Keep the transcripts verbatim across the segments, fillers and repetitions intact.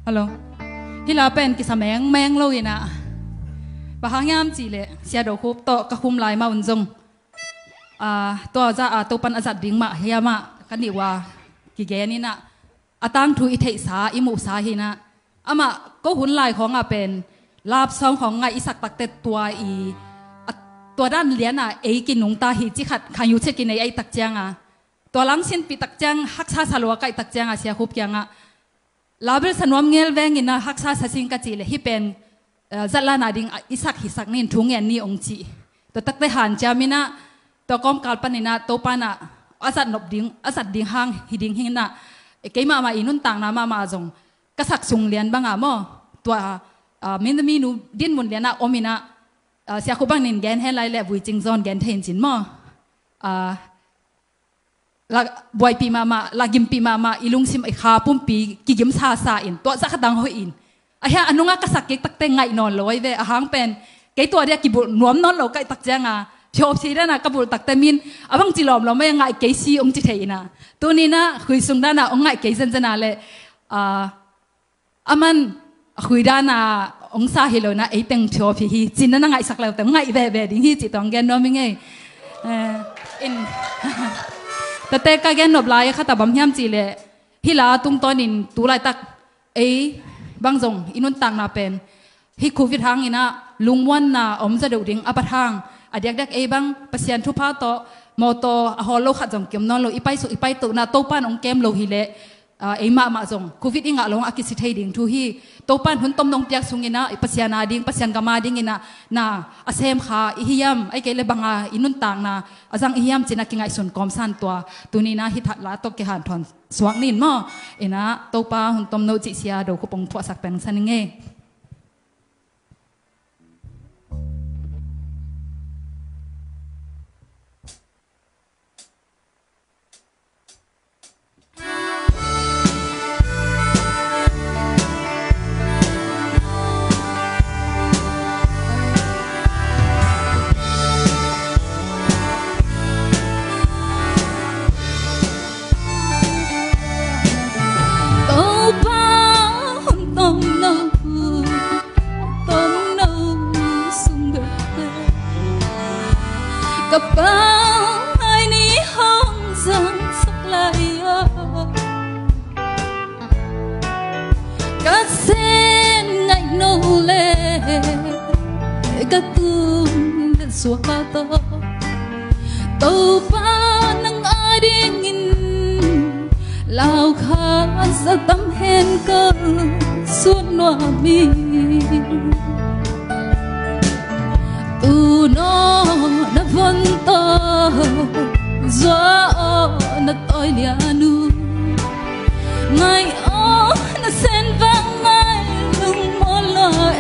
ฮัลโหลฮิลาเป็นกิสแมงแมงเลยนะปะหางยามจีเลยเสียดอกคุบโตกระคุมลายมาอุ่นจงตัวจะตัวปันอาจัดดิ่งมาเฮียมากันดีว่ากิเกนี่นะอาตังทุอิเทสาอิมุสาหินะอามาก็หุ่นลายของอาเป็นลาบซองของไงอิสักตักเตตัวอีตัวด้านเลี้ยนอ่ะเอกินนุงตาหิจิขัดขันยุเชกินไอตักเจียงอ่ะตัวลังสินปีตักเจียงฮักซาสลัวไกตักเจียงอ่ะเสียคุบยังอ่ะลาเบลสนวมเงลแวงอินะฮักซาสสิงกัจจิเลยฮิเป็นจัดลานาดิงอิสักฮิสักนินทุ่งเงินนี่องจีตัวตักเตหันจามินะตัวกอมกาลปันนะตัวปานะอาศัดนบดิ่งอาศัดดิ่งหางหิดิ่งหินะเกี่ยมามาอินุนต่างนามามาจงกษักสุงเลียนบังอ่ะมั้งตัวมินมีนูดินมุนเลียนนะอมินะเสียคุบังนินแกนให้ไล่เล็บวิจิงซอนแกนเทนจินมั้งลาบวยปีมามาลากิมปีมามาอิลุงซิมไอขาปุ่มปีกิกิมซาซาอินตัวสักดังหัวอินไอ้เหี้ยอันนู้นกษักเก็กตักเตงไงนอนลอยเวอหางเป็นเกี่ยตัวเดียกิบุนวมนอนลอยไก่ตักเจงอ่ะชอบสิด้านะกบุลตักเตมินอ่ะบังจิลอมเราไม่ยังไงเกี่ยซีองจิเทยนะตัวนี้นะคุยสุงด้านะองไงเกี่ยเซนเซนาเลยอ่าอามันคุยด้านะองศาฮิโลนะไอเต็งชอบพี่จินนั่นไงสักแล้วแต่ไงเบเบดิ้งที่จิตองแกนน้อมิงไงเอออินแต่แต่ก็แกนนบลายค่ะแต่บำยามจีเลยฮิลาตุ้งตอนนินตัวไรตักไอบางจงอินุนตังนาเป็นฮิคูวิทางอินะลุงวันนะอมจะดูดิ้งอัปทางอดีตเด็กไอ้บังเปลี่ยนทุพาโตโมโตฮอลโลขัดจงเกมนอนโลอีไปสุอีไปตุนาโตปันองเกมโลฮิเลไอ้มามาจงโควิดอิงะลงอากิสิเทดิ่งทุฮีโตปันหุ่นต้มนองเปียกสุงินะไอ้เปลี่ยนนาดิ่งเปลี่ยนกามาดิ่งอินะนาอาเซมขาอิฮิยามไอ้เกลบังอาอินุนต่างนาอาจังอิฮิยามจินักกิงไอส่วนกอมสันตัวตัวนี้นะฮิทัดลาโตเกหันทอนสว่างนินมั้งไอ้นะโตปาหุ่นต้มโนจิเซียโดคุปงทวสักเป็นสันนิเงกับบ้านไอ้นี่ห้องจังสักลายกัดเส้นไงโนเล่กัดตุ้มเดินสวมโตโตป้านังอาดิงินลาวขาสะตั้มเห็นกันสุดนัวมีตูโนนับวันโตจัวนัดอ้อยเลียนูไงอ๋อนัดเส้นบางไงลุงมอลเอ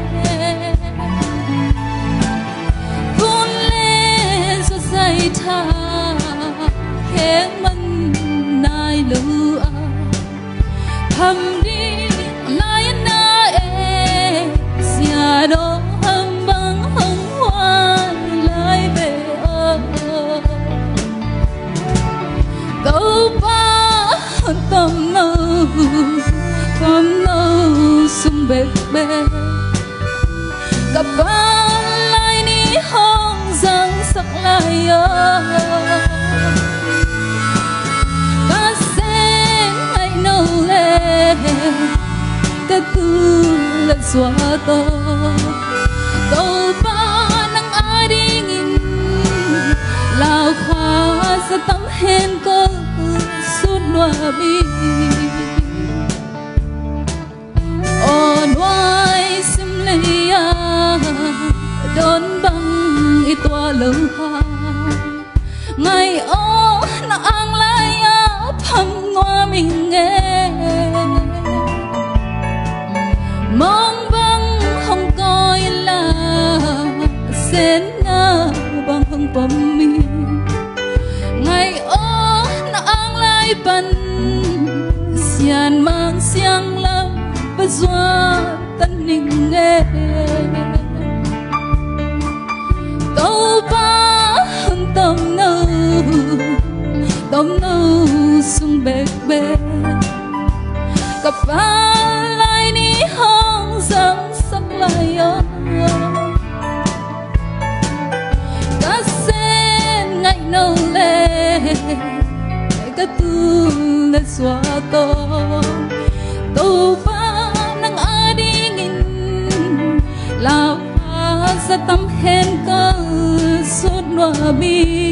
บุญเล่สดใสท่าแค่มันนายลูอาทำดีลายนาเอเสียดอกต้มน้ำต้มน้ำสุ่มเบกเบกกับบ้านลายนี้ห้องจังสักลายก็เส้นไอ้โนเล่ก็ตูเล็กสวาโตโตบ้านนังอาดิงินลาวขาสะตั้มเห็นก็สุดนัวมีอ่อนไหวสิมเลยาโดนบังอีตัวเลือไงอ๋อนักอังลายาพังงัวมิงเงมองบังห้องกอยลาเส้นหน้าบังห้องปมมีไงอ๋อปันเสียนมังเสียงลำปะจวบตันนิ่งเอโตป้าต้มน้ำต้มน้ำสุ่มเบกเบกกับปลาไหล cái tu là xóa to tu ba nang adi ngin lao sa tâm hen cơ suốt noa bi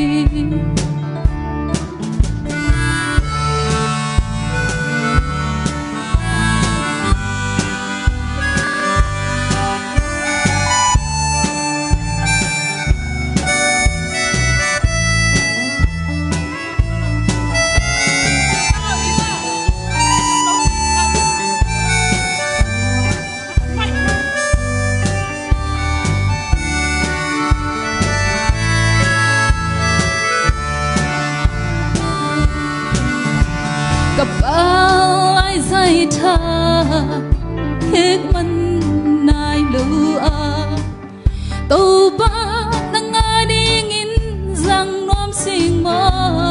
ai tha hết mình nai lửa tu ba nang adi ngin rằng nom sing mo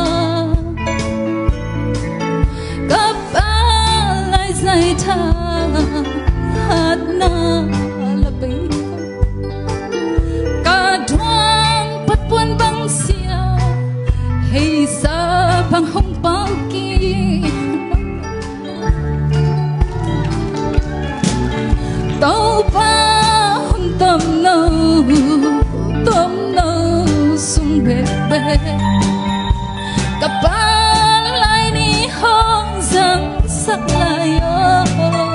cấp ai sai tha hát na la bi cả thoáng bắt buồn băng xia hay sa băng hong bao kia tàu ba hôn tâm nâu tâm nâu sung bê bê cặp ba lại đi hong răng sắc lại ô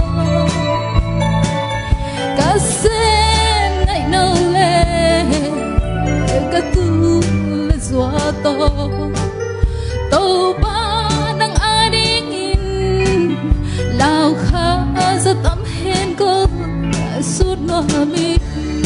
cả sen ngày nâu lê cả tu lê gió to tàu ba đang ai đi nghìn lao khá ra tấm hên cơ suốt noa mi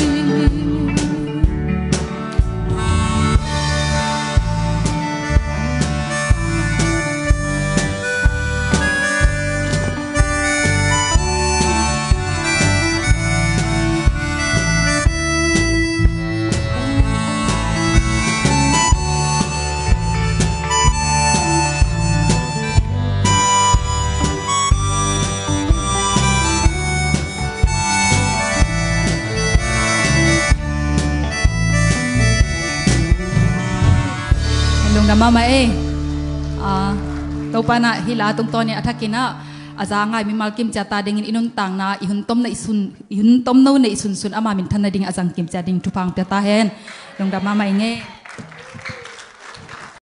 mama eh ah to pa na hila tung to ni athakina aza ngai mi mal kim cha ta ding inun tang na ihun tom na isun ihun tom no na isun sun ama min than na ding azang kim cha ding tupang ta hen long da mama nge